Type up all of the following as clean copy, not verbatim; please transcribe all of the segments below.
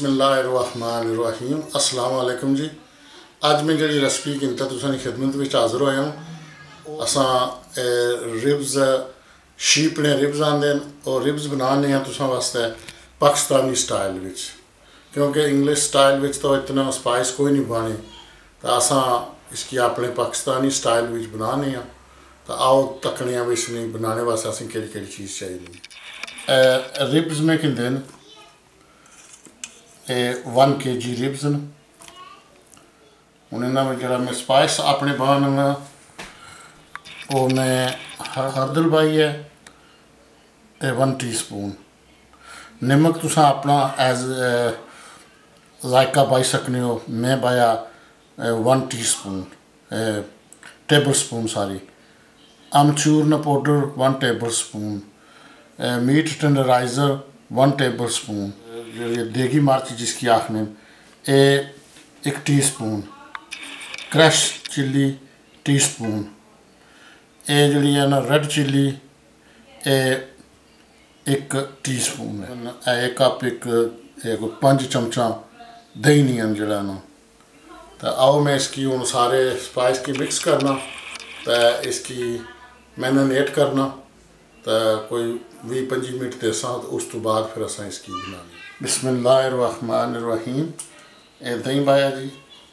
बिस्मिल्लाहिर्रहमानिर्रहीम। अस्सलाम वालेकुम जी। अज मैं जी रेसिपी गिनता तुसां दी खिदमत में हाज़र होया हूँ। असां रिब्स शीप ने रिब्स आंदे और रिब्स बनाने तुसां वास्ते पाकिस्तानी स्टाइल विच, क्योंकि इंग्लिश स्टाइल विच तो इतना स्पाइस कोई नहीं पाने, तो असां इसकी अपने पाकिस्तानी स्टाइल विच बनाने। तो आओ तकने इसने बनाने वास्ते असें केड़ी चीज़ चाहिए। रिब्स में किंदे न 1 kg रिब्स न। हूँ इन्हों में जो मैं स्पाइस अपने पाना वो मैं हरदल पाई है 1 टीस्पून। नमक तुसा अपना एज जायका पाई सकने हो। मैं पाया 1 टीस्पून टेबल स्पून सॉरी। अमचूरन powder 1 table spoon. Meat tenderiser 1 table spoon. ये देगी मिर्च जिसकी आखने 1 टीस्पून। Crush chilli teaspoon. ये जी है ना रेड चिल्ली 1 टीस्पून है। 1 कप एक 5 चमचा दही नहीं जड़ा ना। तो आओ मैं इसकी हूँ सारे स्पाइस की मिक्स करना, तो इसकी मैरिनेट करना, तो कोई 20-25 मिनट देसा, तो उस तो बाद फिर असा इसकी बनानी। बिस्मिल्लाहिर्रहमानिर्रहीम। ये दही पाया जी,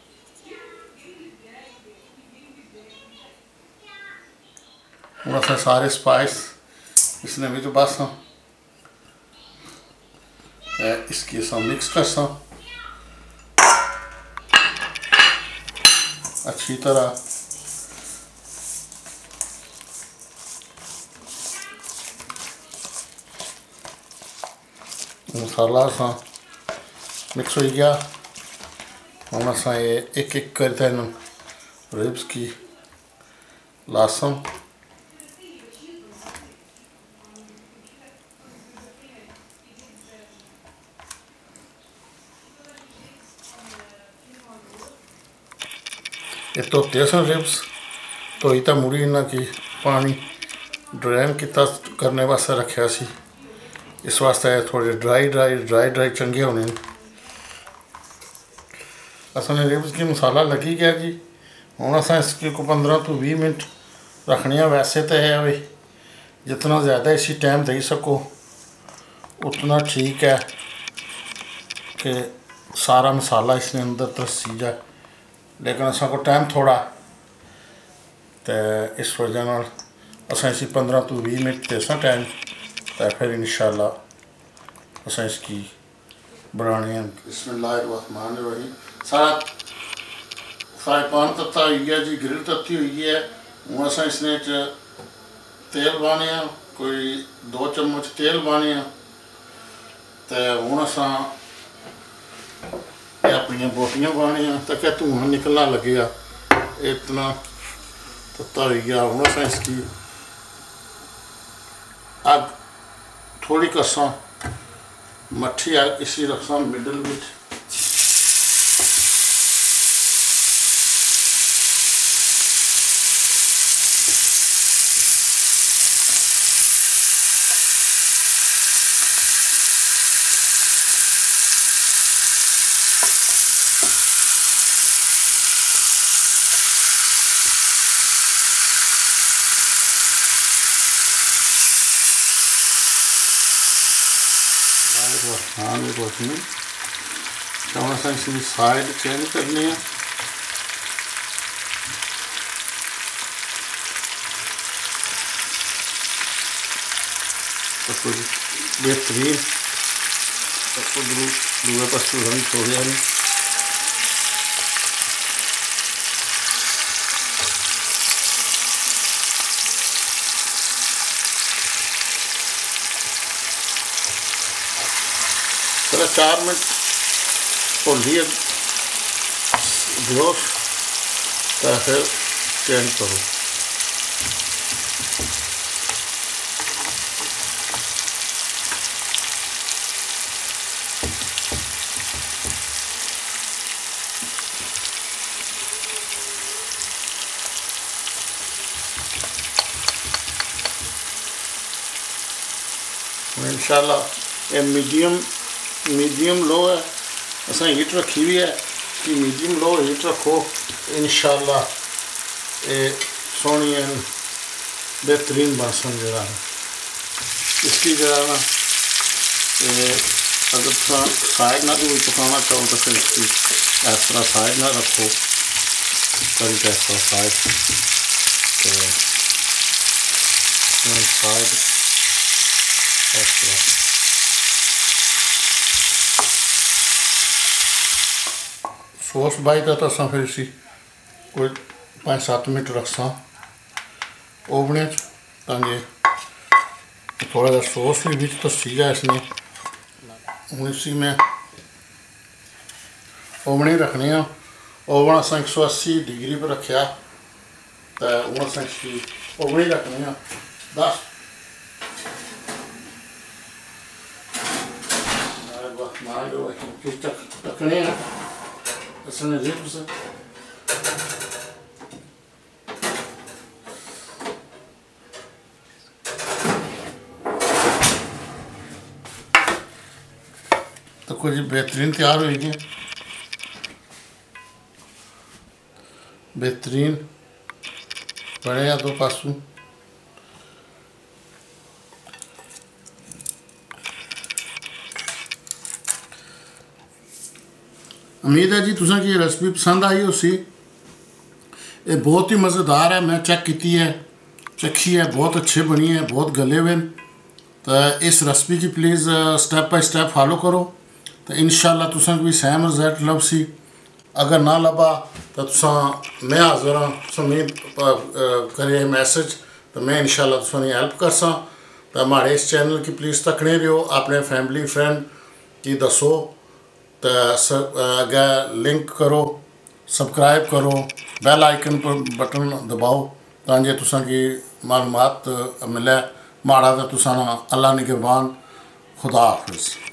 हूँ अस सारे स्पाइस इसने भी तो बस इसकी अस मिक्स करसा अच्छी तरह। मसाला असा मिक्स हो गया। हम असा ये एक करते हैं रिब्स की लासम। ये धोते सन रिब्स, धोई तो मुड़ी इन्हों की पानी ड्रेन किता करने वास्ते रखा सी। इस वास्ते थोड़े ड्राई चंगे होने। असने रिब्स की मसाला लगी गया जी। हूँ अस इसकी को 15 तो 20 मिनट रखने। वैसे तो है भाई जितना ज़्यादा इसी टाइम दे सको उतना ठीक है कि सारा मसाला इसने अंदर तरसी जाए, लेकिन असा को टाइम थोड़ा, तो इस वजह नाल असा इसी 15 तो 20 मिनट देसा टाइम, तो फिर इन शा अल्लाह असा इसकी बनाने हैं। बिस्मिल्लाहिर्रहमानिर्रहीम। सारा फ्राई पैन तत्ता हुई है जी, ग्रिल तत्ती हुई है। हूँ असा इसने तेल पाने, कोई 2 चम्मच तेल पाने। तो हूँ असा अपन बोटियाँ पाने, तो क्या धुआं निकलना लगेगा। इतना तत्ता हो गया। हूँ असा इसकी अग थोड़ी कसा मट्ठी अग इसी रखसा मिडल में। थोड़ा सा इसमें साइड चेंज करनी है। तो कुछ बेहतरीन दूसरे पास रंग छोड़िया नहीं। चलो 4 मिनट भूलिए ग्रोस, तो फिर चेंज करो। इंशाल्लाह ये मीडियम लो है, असां हीट रखी हुई है कि मीडियम लो हीट रखो, इंशाअल्लाह ये सोहनी बेहतरीन बनसन जरा इसकी जरा ना। अगर साइड ना भी पकाना चाहो तो फिर इसकी इस तरह साइड ना रखो, करी का इस तरह साइड साइड इस तरह सॉस बाई का तो अस फिर इसी कोई 5-7 मिनट रख सा ओवने ताकि थोड़ा जहा सॉस भी बिच तो सीगा इसने। हूँ इसी में ओवने रखने ओवन अस 180 डिग्री पर रखा तो हूँ अस ओवने रखने 10 टकने इसने रिब्स तो कुछ बेहतरीन तैयार होगी, बेहतरीन बने या दो पासों। उम्मीद है जी तुसें कि रेसिपी पसंद आई उसी। ये बहुत ही मज़ेदार है, मैं चेक की है, चखी है, बहुत अच्छे बनी है, बहुत गले हुए। तो इस रेसिपी की please step by step follow करो तो इंशाअल्लाह तुसें भी सेम रिजल्ट लब सी। अगर ना लभा तो मैं हाज़र हाँ, उम्मीद करे मैसेज तो मैं इंशाअल्लाह तुसें हेल्प कर सा। तो हमारे इस चैनल की प्लीज़ तकने रहो, अपने फैमिली फ्रेंड की दसो तो अगर लिंक करो, सब्सक्राइब करो, बेल आइकन पर बटन दबाओ ताकि तुसां की मालूमात मिले। माड़ा तो तुसां अल्लाह निगहबान, खुदा हाफिज़।